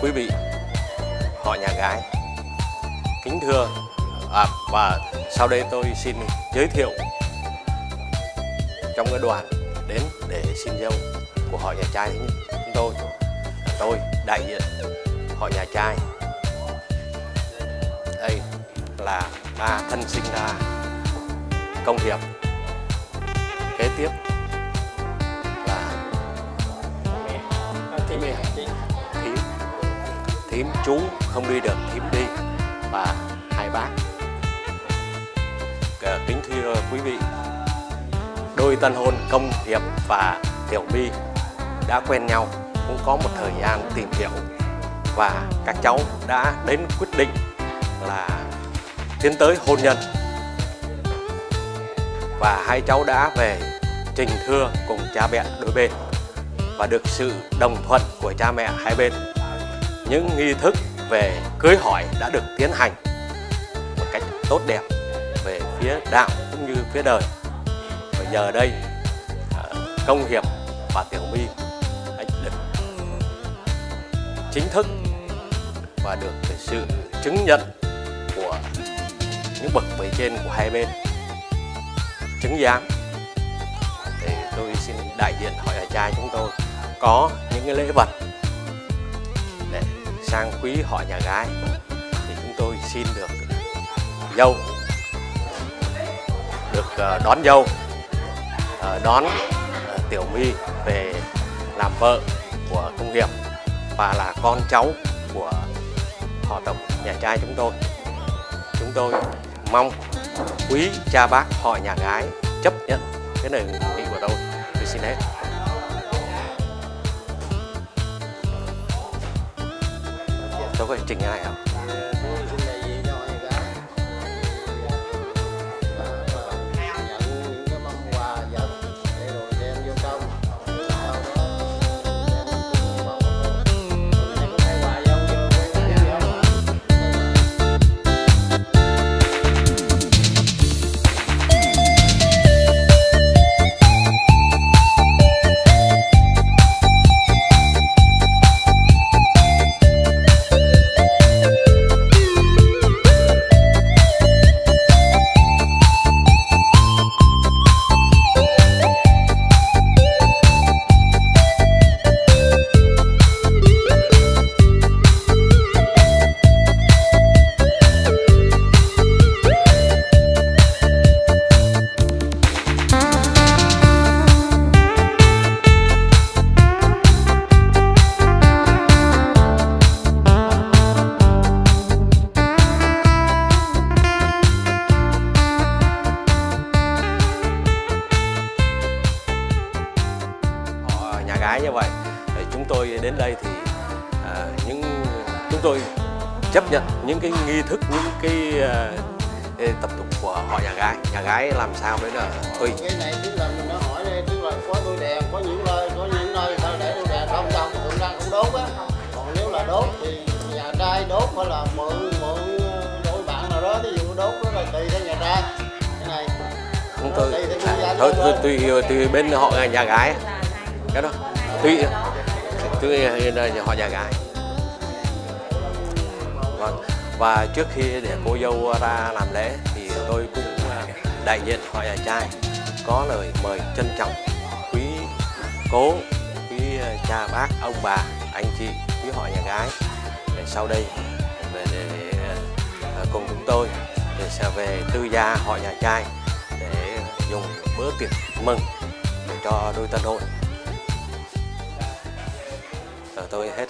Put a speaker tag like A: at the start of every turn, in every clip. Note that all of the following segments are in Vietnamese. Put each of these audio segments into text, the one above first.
A: quý vị họ nhà gái, kính thưa và sau đây tôi xin giới thiệu trong cái đoàn đến để xin dâu của họ nhà trai chúng tôi đại diện họ nhà trai. Đây là ba thân sinh ra Công Hiệp, kế tiếp là thím chú không đi được, thím đi, và hai bác. Kính thưa quý vị, đôi tân hôn Công Hiệp và Tiểu My đã quen nhau, cũng có một thời gian tìm hiểu và các cháu đã đến quyết định là tiến tới hôn nhân, và hai cháu đã về trình thưa cùng cha mẹ đôi bên và được sự đồng thuận của cha mẹ hai bên. Những nghi thức về cưới hỏi đã được tiến hành một cách tốt đẹp về phía đạo cũng như phía đời. Và giờ đây Công Hiệp và Tiểu My được chính thức và được sự chứng nhận của những bậc bề trên của hai bên chứng giám. Thì tôi xin đại diện họ nhà trai chúng tôi có những cái lễ vật để sang quý họ nhà gái. Thì chúng tôi xin được dâu, được đón dâu, đón Tiểu My về làm vợ của Công Hiệp và là con cháu của họ tộc nhà trai chúng tôi. Chúng tôi mong quý cha bác họ nhà gái chấp nhận cái lời nghị của tôi. Tôi xin hết. Tôi có trình cái này không? Như vậy chúng tôi đến đây thì chúng tôi chấp nhận những cái nghi thức, những cái tập tục của họ nhà gái. Nhà gái làm sao đấy là tùy.
B: Cái này tức là mình đã hỏi đây, tức là có đôi đèn, có những nơi ta để đôi đèn không đâu, cũng đang cũng đốt á. Còn nếu là đốt thì nhà trai đốt hay là mượn đôi bạn nào đó, ví dụ đốt đó là tùy theo nhà trai. Cái này
A: chúng tôi tùy bên họ nhà gái cái đó. Tuy họ nhà gái. Và trước khi để cô dâu ra làm lễ thì tôi cũng đại diện họ nhà trai có lời mời trân trọng quý cố, quý cha bác, ông bà, anh chị, quý họ nhà gái để sau đây để cùng chúng tôi để sẽ về tư gia họ nhà trai để dùng bữa tiệc mừng để cho đôi tân hôn. Tôi hết.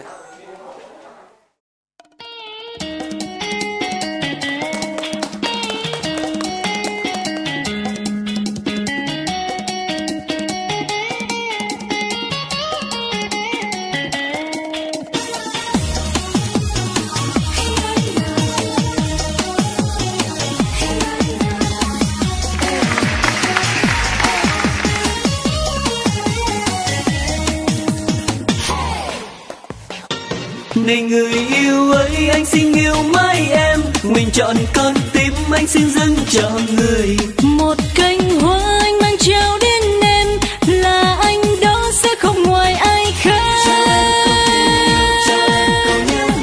C: Này người yêu ơi, anh xin yêu mãi em, mình chọn con tim anh xin dâng cho người.
D: Một cành hoa anh mang trao đến em, là anh đó sẽ không ngoài ai khác.
C: Cho em có nhớ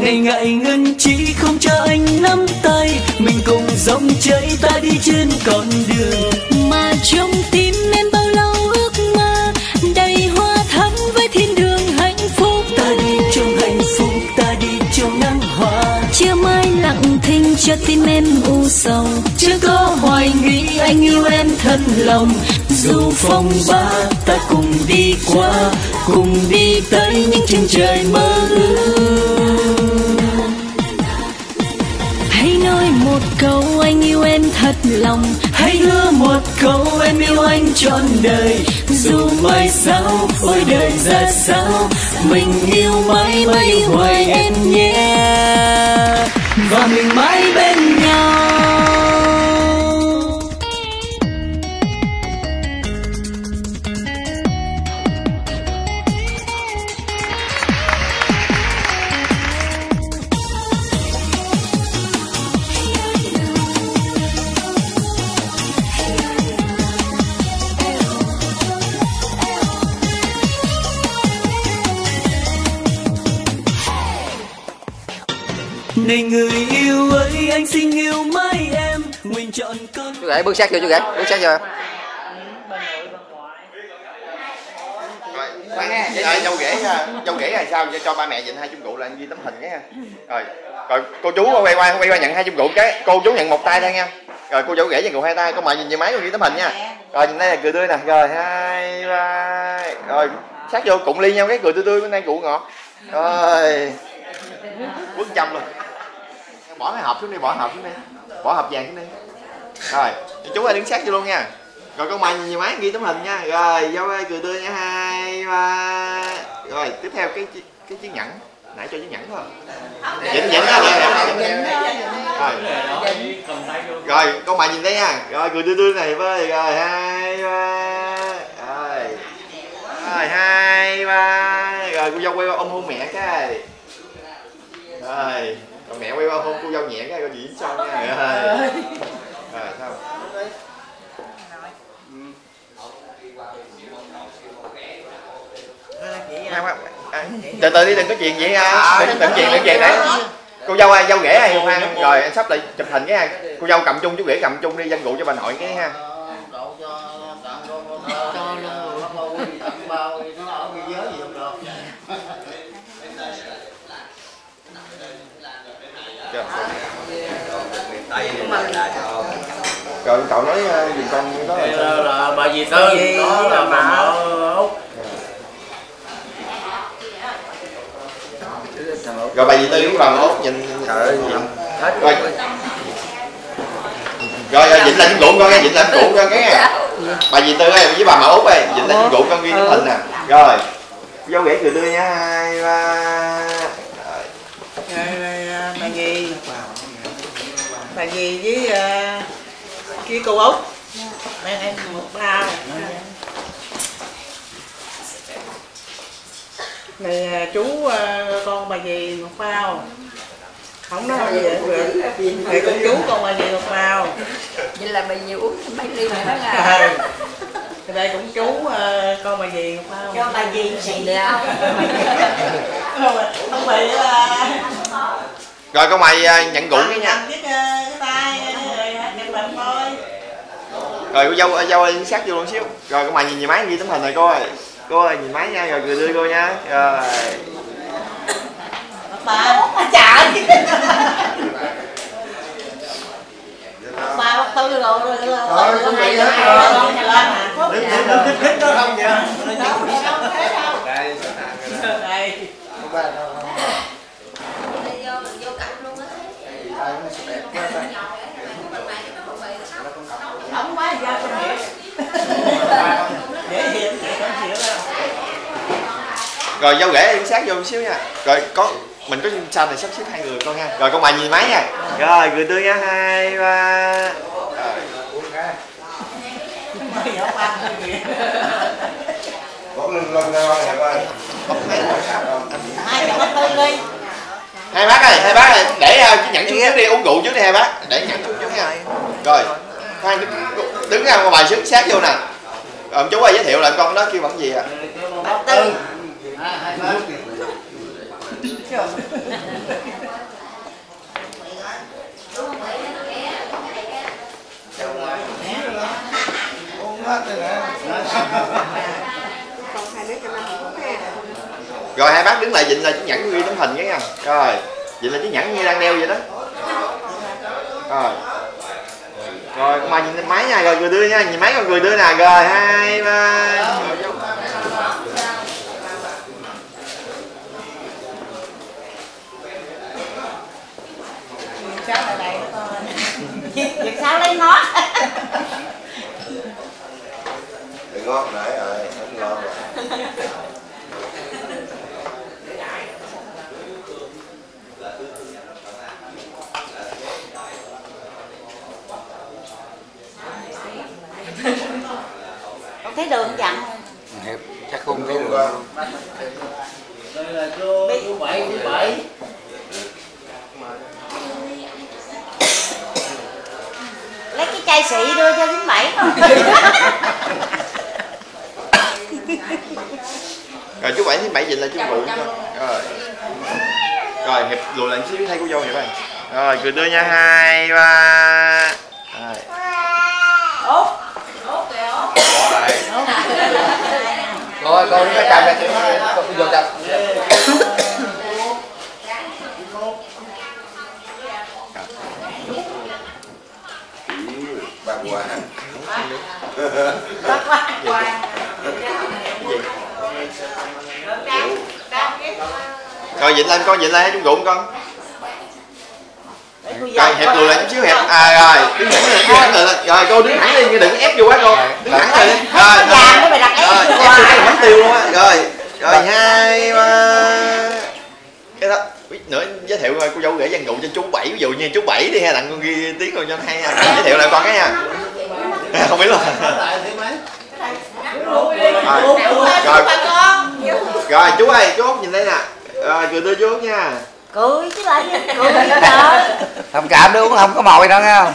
C: ngày ngại ngần chỉ không cho anh nắm tay, mình cùng dòng chảy ta đi trên con đường
D: mà trong tim em bao lâu ước mơ đầy hoa thắm với thiên đường hạnh phúc.
C: Ta đi trong hạnh phúc, ta đi trong nắng hoa,
D: Chiều mai lặng thinh cho tim em u sầu,
C: chưa có hoài nghi anh yêu em thật lòng. Dù phong ba ta cùng đi qua, cùng đi tới những chân trời mơ ước.
D: hãy nói một câu anh yêu em thật lòng,
C: Hãy hứa một câu em yêu anh trọn đời. Dù mai sau ôi đời ra sao, mình yêu mãi mãi hoài em nhé, và mình mãi bên nhau. Này người yêu ơi, anh xin yêu mãi em, nguyện chọn con.
E: Chú rể bước sát vô, chú rể bước sát vô.
F: Rồi, dâu rể là sao cho ba mẹ dịnh 2 chung rượu là anh ghi tấm hình cái ha. Rồi cô chú quay qua nhận 2 chung rượu cái, cô chú nhận một tay thôi nha. Rồi cô dâu rể nhận rượu 2 tay, con mời nhìn về máy con ghi tấm hình nha. Rồi nhìn đây là cười tươi nè. Rồi 2 3. Rồi sát vô cụng ly nhau cái cười tươi bên đây rượu ngọt. Rồi. Quấn châm luôn. Bỏ cái hộp xuống đi, bỏ hộp vàng xuống đi. Rồi chú ơi đứng sát vô luôn nha. Rồi con mời nhìn máy ghi tấm hình nha. Rồi dâu ơi cười tươi nha. 2 3. Rồi tiếp theo cái chiếc nhẫn, nãy cho chiếc nhẫn thôi. Dịnh đó rồi con mời nhìn đây nha. Rồi cười tươi này với. Rồi 2 3. Rồi 2 3. Rồi cô dâu quay qua ôm hôn mẹ cái. Rồi còn mẹ quay qua hôn cô dâu nhẹ cái, coi diễn xong nha. Rồi sao? Từ từ đi, đừng có chuyện vậy ha. Đừng chuyện đấy. Cô dâu ai, dâu rể ai không ha. Rồi anh sắp lại chụp hình cái ha. Cô dâu cầm chung, chú rể cầm chung đi, danh rượu cho bà nội cái ha. Rồi cậu nói dùm con đó
B: là bà dì Tư, đó là bà Út.
F: Rồi bà dì Tư với bà Út nhìn rồi rồi dịnh lại chung rượu con nghe, dịnh lại chung rượu con nghe. Bà dì Tư ơi với bà Út ơi, dịnh lại chung rượu con ghi tấm hình nè. Rồi dâu rể cười tươi nha. 2 3.
G: Bà gì với cô Út mang em một bao này, chú con bà gì một bao, không nói gì vậy con chú con bà gì một bao.
H: Vậy là bà gì uống mấy ly này đó là
G: đây cũng chú con bà gì một bao.
H: cho bà gì xì đeo.
G: Không bị là
F: rồi con mày nhận rượu cái nha.
G: cái tay nhận bệnh thôi.
F: Rồi cô dâu ơi sát vô luôn xíu. Rồi con mày nhìn về máy ghi tấm hình này cô ơi. Cô ơi nhìn máy nha, rồi cười tươi cô nha. Rồi
G: Bà chạy ba bắt tư rồi
B: Không bị hết rồi. Đừng thích nó không vậy.
G: đây không quá ra con hiểu dễ hiểu
F: rồi dâu rể em sát vô một xíu nha. Rồi có mình có sao này sắp xếp 2 người con nha. Rồi con mày nhìn máy nha. Rồi cười tươi nha. 2 3. Hai bác ơi để nhẫn xuống trước đi, uống rượu trước đi hai bác, để nhẫn xuống trước nha. Rồi khoan đứng ra ngoài bài xứng sát vô nè. Rồi chú ơi giới thiệu lại con đó kêu bằng gì ạ? Rồi hai bác đứng lại dịnh là chiếc nhẫn ghi tấm hình cái nha. Rồi dịnh là chiếc nhẫn như đang đeo vậy đó. Rồi rồi mà nhìn máy nha, rồi cười tươi nha, nhìn máy con cười tươi nè. Rồi 2, 3.
H: Việc sao lấy ngót.
E: Để ngót nãy rồi, không ngon rồi.
H: Con thấy đường chặn
E: Hiệp chắc không thấy đường.
B: Đây là cô Bảy.
H: lấy cái chai xị đưa cho Thím Bảy không.
F: Rồi chú Bảy Thím Bảy dịnh là chú Vụ cho. Rồi rồi Hiệp lùi lại xíu thay cô dâu Hiệp ơi. Rồi cười tươi nha, 2, 3. Rồi
E: Thôi con cái cầm này con vô chặt. Bác Hoa.
H: Bác Hoa.
F: Rồi dịnh lên con, dịnh lên chung rụng con. Rồi Hiệp lùi lại chút xíu Hiệp. À rồi đứng thẳng lên. Rồi cô đứng thẳng đi, đừng ép vô quá cô. Đứng thẳng lên. Rồi ép vô bánh tiêu luôn á. Rồi 2, 3. Cái đó nữa giới thiệu coi cô dâu rể văn ngụ cho chú Bảy, ví dụ như chú Bảy đi ha, tặng con ghi tiếng rồi cho nó hay. Giới thiệu lại con cái nha. Không biết luôn. Rồi chú ơi, chú Út nhìn đây nè. Rồi cười tươi chú Út nha.
H: Cười chứ lại cười trời.
E: Thông cảm đứa uống không có mồi đâu nha.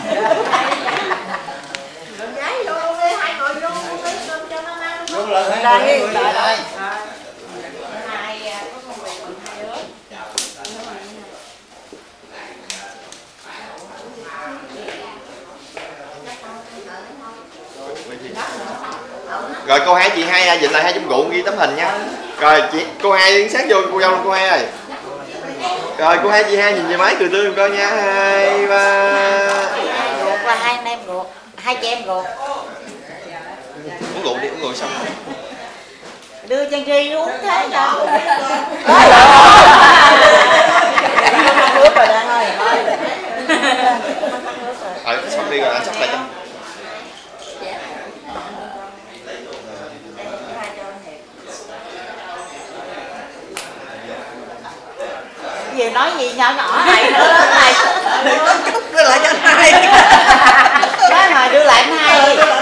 F: Rồi cô Hai, chị Hai dịnh lại 2 chung rượu ghi tấm hình nha. Rồi chị cô Hai đứng sát vô cô dâu luôn cô Hai ơi. Rồi cô Hai, chị Hai nhìn về máy cười tươi con nha. 2, 3.
H: Ruột là 2 anh em ruột, 2 chị em ruột.
F: Uống rượu đi, uống rượu xong.
H: Đưa Trang Ri uống thế cho.
G: Nước rồi Đăng ơi.
F: Xong đi rồi anh sắp lại cho.
H: Gì nói gì nhỏ nhỏ này nữa lớn này.
G: Đưa lại cho anh Hai.
H: Nói mà đưa lại anh Hai.
F: Rồi.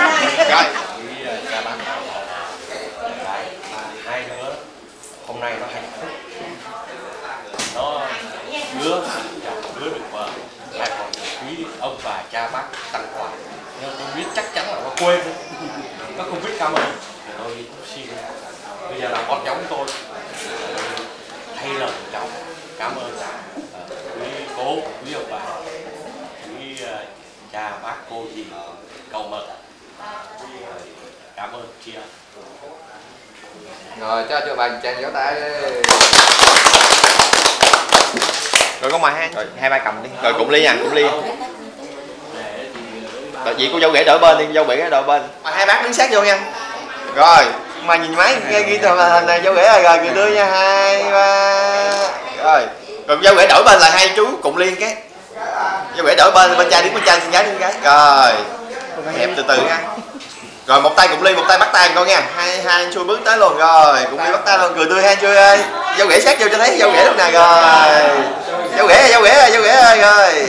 A: Hai đứa hôm nay nó hạnh phúc, nó đứa được vợ, lại còn quý ông bà cha bác tặng quà, nhưng tôi biết chắc chắn là nó quên, nó không biết cảm ơn. Tôi cũng xin bây giờ là con cháu của tôi thay lời cháu cảm ơn quý cố, quý ông bà, quý cha bác cô dì cầu mật, cảm ơn chị ơi.
E: Rồi cho bạn chàng gió tay đi.
F: Rồi có mời rồi 2, 3 cầm đi. Rồi cụm ly nha, cụm ly. Đợi chị cô dâu rể đỡ bên đi, cô dâu rể đỡ bên. Mà 2 bác đứng sát vô nha. Rồi, mà nhìn máy ghi hình này dâu rể rồi cười tươi nha. 2, 3. Rồi. Rồi dâu rể đổi bên là 2 chú cụm ly cái. Dâu rể đổi bên trai đứng bên trai, gái đứng gái. Rồi. Hẹp từ từ nha. Rồi một tay cụm ly, một tay bắt tay con nha. Hai anh chui bước tới luôn. Rồi cụm ly bắt tay luôn, cười tươi hai chui ơi. Dâu rể sát vô cho thấy dâu rể lúc nào. Rồi dâu rể ơi. Rồi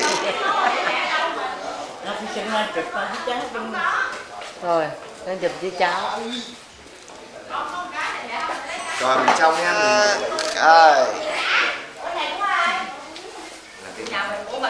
G: Rồi, đang chụp với cháu.
F: rồi mình xong nha. Rồi